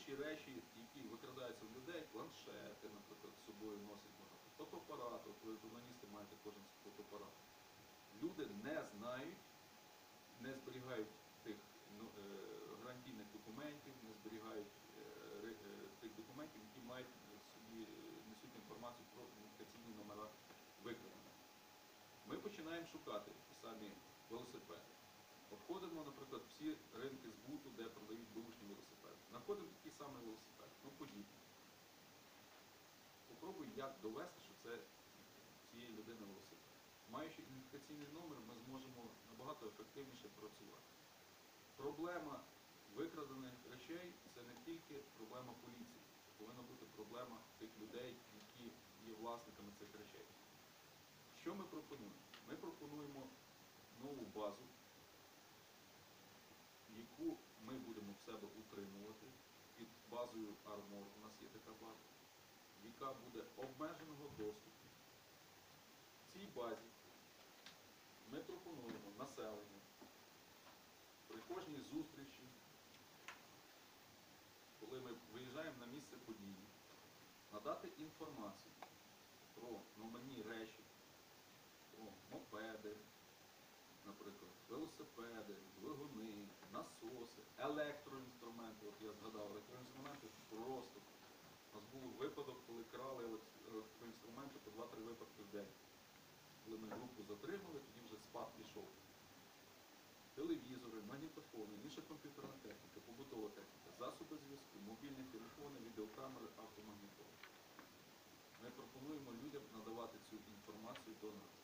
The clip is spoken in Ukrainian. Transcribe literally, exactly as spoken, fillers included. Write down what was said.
інші речі, які викрадаються в людей, планшети, наприклад, з собою носять багато, фотоапарати, от ви журналісти маєте кожен фотоапарат. Люди не знають, не зберігають тих ну, е, гарантійних документів, не зберігають е, е, тих документів, які мають в собі, несуть інформацію про ідентифікаційні номера викрадених. Ми починаємо шукати ті самі велосипеди. Обходимо, наприклад, всі ринки збуту, де продають бушні велосипеди. Знаходимо такий самий велосипед, ну подібний. Попробуй як довести, що це цієї людини велосипед. Маючи ідентифікаційний номер, ми зможемо набагато ефективніше працювати. Проблема викрадених речей – це не тільки проблема поліції. Це повинна бути проблема тих людей, які є власниками цих речей. Що ми пропонуємо? Ми пропонуємо нову базу, яку ми будемо в себе утримувати під базою Армор, у нас є така база, яка буде обмеженого доступу. В цій базі ми пропонуємо населенню при кожній зустрічі, коли ми виїжджаємо на місце події, надати інформацію про номерні речі, про мопеди, наприклад, велосипеди, двигуни, насоси, електроінструменти. От я згадав, електроінструменти просто. У нас був випадок, коли крали електроінструменти по два-три випадки в день. Коли ми групу затримали, тоді вже спад пішов. Телевізори, магнітофони, інша комп'ютерна техніка, побутова техніка, засоби зв'язку, мобільні телефони, відеокамери, автомагнітофони. Ми пропонуємо людям надавати цю інформацію до нас.